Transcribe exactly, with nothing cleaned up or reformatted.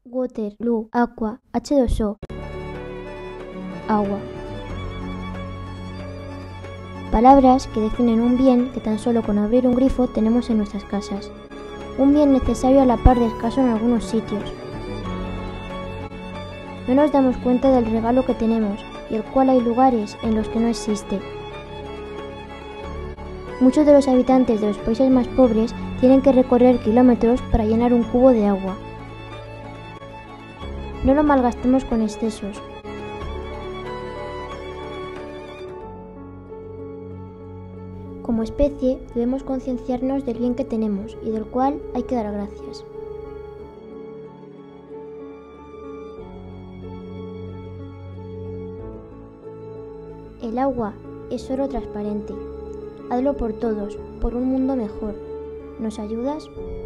Water, luz, aqua, hache dos o. Agua. Palabras que definen un bien que tan solo con abrir un grifo tenemos en nuestras casas. Un bien necesario a la par de escaso en algunos sitios. No nos damos cuenta del regalo que tenemos y el cual hay lugares en los que no existe. Muchos de los habitantes de los países más pobres tienen que recorrer kilómetros para llenar un cubo de agua. No lo malgastemos con excesos. Como especie, debemos concienciarnos del bien que tenemos y del cual hay que dar gracias. El agua es oro transparente. Hazlo por todos, por un mundo mejor. ¿Nos ayudas?